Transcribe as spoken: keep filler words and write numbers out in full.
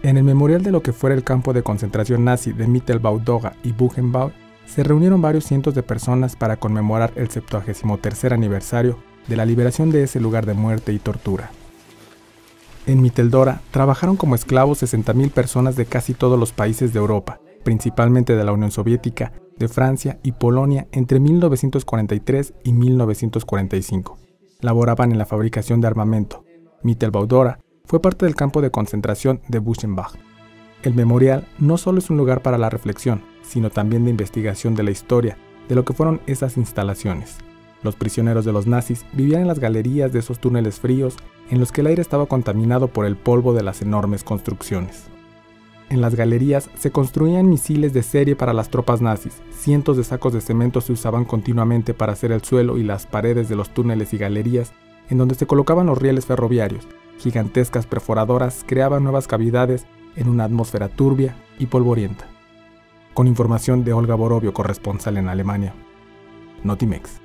En el memorial de lo que fuera el campo de concentración nazi de Mittelbau-Dora y Buchenwald, se reunieron varios cientos de personas para conmemorar el septuagésimo tercer aniversario de la liberación de ese lugar de muerte y tortura. En Mitteldora trabajaron como esclavos sesenta mil personas de casi todos los países de Europa, principalmente de la Unión Soviética, de Francia y Polonia entre mil novecientos cuarenta y tres y mil novecientos cuarenta y cinco. Laboraban en la fabricación de armamento. Mittelbau-Dora fue parte del campo de concentración de Buchenwald. El memorial no solo es un lugar para la reflexión, sino también de investigación de la historia de lo que fueron esas instalaciones. Los prisioneros de los nazis vivían en las galerías de esos túneles fríos en los que el aire estaba contaminado por el polvo de las enormes construcciones. En las galerías se construían misiles de serie para las tropas nazis, cientos de sacos de cemento se usaban continuamente para hacer el suelo y las paredes de los túneles y galerías en donde se colocaban los rieles ferroviarios. Gigantescas perforadoras creaban nuevas cavidades en una atmósfera turbia y polvorienta. Con información de Olga Borovio, corresponsal en Alemania. Notimex.